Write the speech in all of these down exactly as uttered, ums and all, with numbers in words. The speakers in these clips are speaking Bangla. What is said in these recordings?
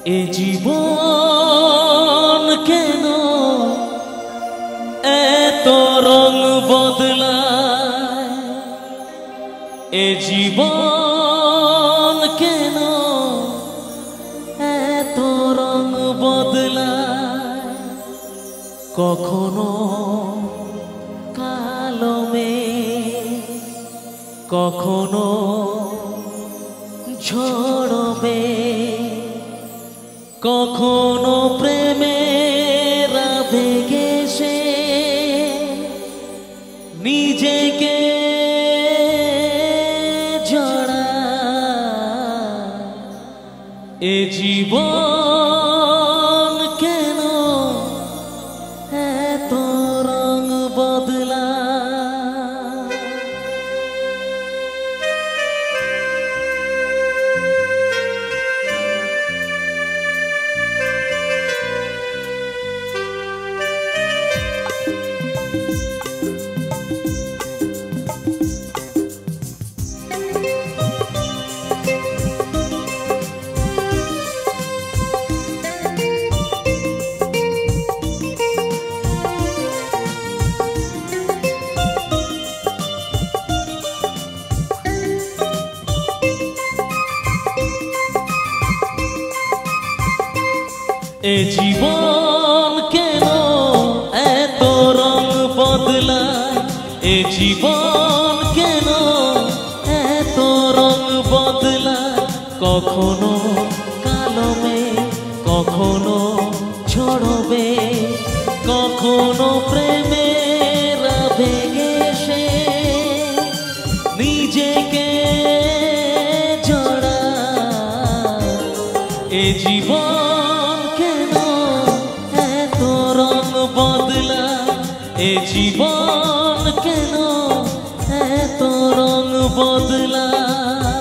এ জীবন কেন এত রং বদলায়, এ জীবন কেন এত রং বদলায়, কখনো কালো মেঘ, কখনো ঝড় মেঘ, কখনো প্রেমের আবেগে সে নিজেকে জড়ায়। এ জীবন কেন এত রং বদলায়। এ জীবন কেন এত রং বদলায়, এ জীবন কেন এত রং বদলায়, কখনো কালো মেঘ, কখনো ঝড়বে, কখনো প্রেমের আবেগে সে নিজেকে জড়ায়। এ জীবন বদলায়, এ জীবন কেন এত রং বদলায়।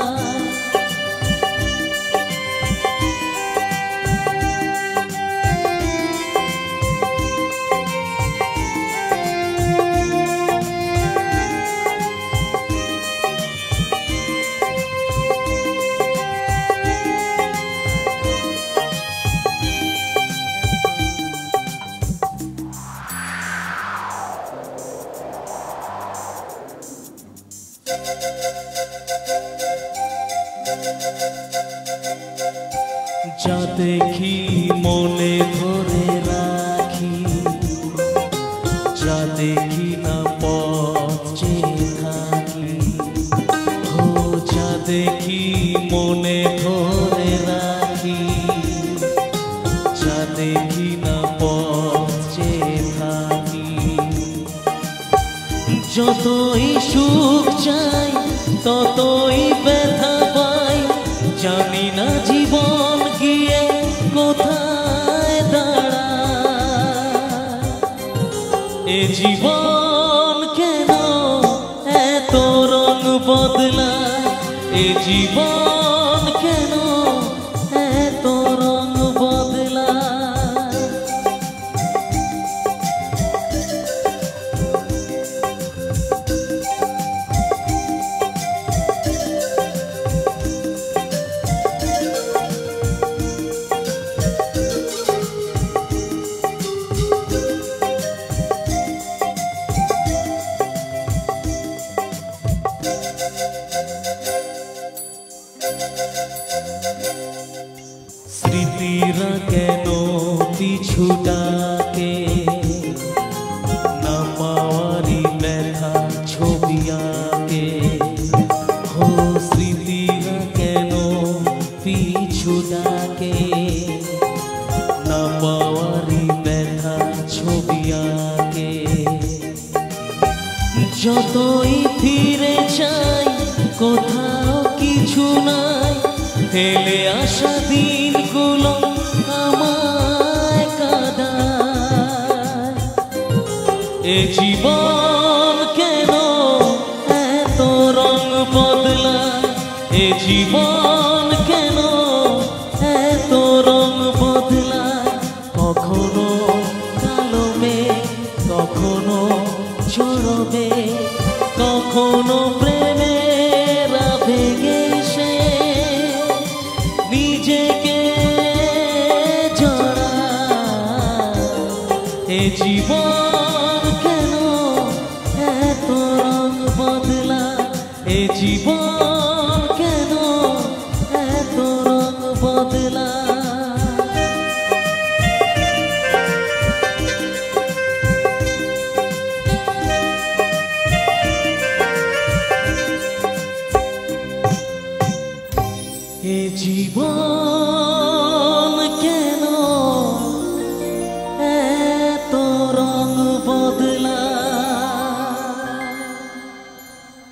যা দেখি মনে ধরে রাখি, যা দেখি না পথ চেয়ে থাকি, ও যা দেখি মনে ধরে রাখি, যা দেখি না পথ চেয়ে থাকি। যতই সুখ চাই ততই ব্যথা পাই, জানি না জীবন গিয়ে কোথায় দাঁড়ায়। এ জীবন কেন এত রং বদলায়, এ জীবন কেন এত রং বদলায়। স্মৃতিরা কেন পিছু ডাকে, না পাওয়ারি ব্যথা ছবি আঁকে, ও স্মৃতিরা কেন পিছু ডাকে, না পাওয়ারি ব্যথা ছবি আঁকে। যতই ফিরে চাই কোথাও কিছু নাই, ফেলে আসা দিনগুলো আমায় কাঁদায়। এ জীবন কেন এত রং বদলায়, এ জীবন কেন এত রং বদলায়, কখনো কালো মেঘ, কখনো ঝড়বে, কখনো প্রেমের আবেগে সে নিজেকে এ জীবন কেন এত রং বদলা এ জীবন